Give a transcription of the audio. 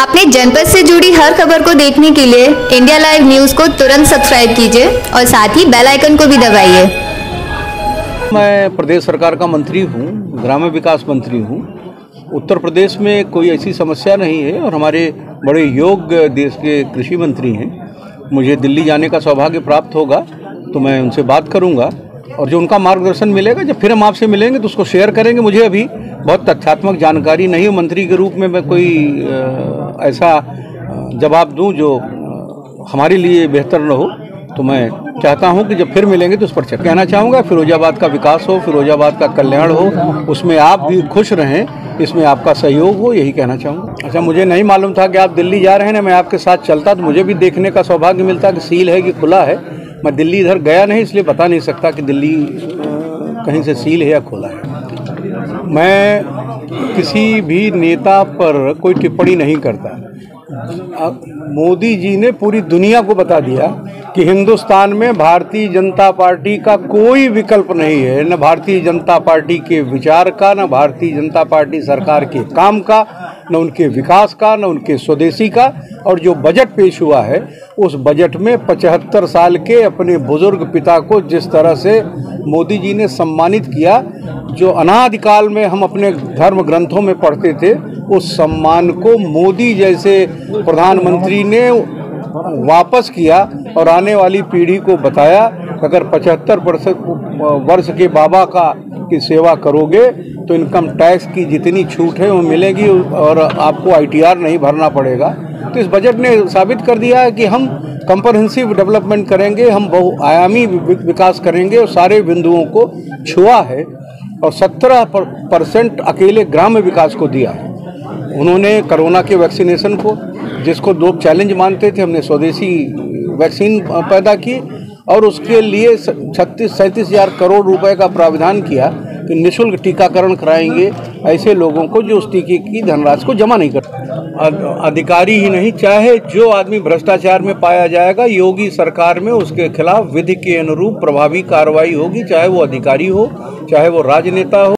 अपने जनपद से जुड़ी हर खबर को देखने के लिए इंडिया लाइव न्यूज को तुरंत सब्सक्राइब कीजिए और साथ ही बेल आइकन को भी दबाइए। मैं प्रदेश सरकार का मंत्री हूँ, ग्राम्य विकास मंत्री हूँ। उत्तर प्रदेश में कोई ऐसी समस्या नहीं है और हमारे बड़े योग्य देश के कृषि मंत्री हैं। मुझे दिल्ली जाने का सौभाग्य प्राप्त होगा तो मैं उनसे बात करूंगा और जो उनका मार्गदर्शन मिलेगा, जब फिर हम आपसे मिलेंगे तो उसको शेयर करेंगे। मुझे अभी बहुत तथ्यात्मक जानकारी नहीं है, मंत्री के रूप में मैं कोई ऐसा जवाब दूं जो हमारे लिए बेहतर न हो। तो मैं चाहता हूं कि जब फिर मिलेंगे तो उस पर कहना चाहूँगा फिरोजाबाद का विकास हो, फिरोजाबाद का कल्याण हो, उसमें आप भी खुश रहें, इसमें आपका सहयोग हो, यही कहना चाहूँगा। अच्छा, मुझे नहीं मालूम था कि आप दिल्ली जा रहे हैं ना। मैं आपके साथ चलता तो मुझे भी देखने का सौभाग्य मिलता कि सील है कि खुला है। मैं दिल्ली इधर गया नहीं, इसलिए बता नहीं सकता कि दिल्ली कहीं से सील है या खुला है। मैं किसी भी नेता पर कोई टिप्पणी नहीं करता। मोदी जी ने पूरी दुनिया को बता दिया कि हिंदुस्तान में भारतीय जनता पार्टी का कोई विकल्प नहीं है, न भारतीय जनता पार्टी के विचार का, न भारतीय जनता पार्टी सरकार के काम का, न उनके विकास का, न उनके स्वदेशी का। और जो बजट पेश हुआ है उस बजट में 75 साल के अपने बुजुर्ग पिता को जिस तरह से मोदी जी ने सम्मानित किया, जो अनादिकाल में हम अपने धर्म ग्रंथों में पढ़ते थे, उस सम्मान को मोदी जैसे प्रधानमंत्री ने वापस किया और आने वाली पीढ़ी को बताया अगर 75 वर्ष के बाबा की सेवा करोगे तो इनकम टैक्स की जितनी छूट है वो मिलेगी और आपको ITR नहीं भरना पड़ेगा। तो इस बजट ने साबित कर दिया है कि हम कम्प्रहेंसिव डेवलपमेंट करेंगे, हम बहुआयामी विकास करेंगे और सारे बिंदुओं को छुआ है और 17% अकेले ग्राम्य विकास को दिया है। उन्होंने कोरोना के वैक्सीनेशन को, जिसको लोग चैलेंज मानते थे, हमने स्वदेशी वैक्सीन पैदा की और उसके लिए 36-37 हज़ार करोड़ रुपए का प्रावधान किया कि निःशुल्क टीकाकरण कराएंगे ऐसे लोगों को जो उस टीके की धनराशि को जमा नहीं करते। अधिकारी ही नहीं, चाहे जो आदमी भ्रष्टाचार में पाया जाएगा, योगी सरकार में उसके खिलाफ विधि के अनुरूप प्रभावी कार्रवाई होगी, चाहे वो अधिकारी हो, चाहे वो राजनेता हो।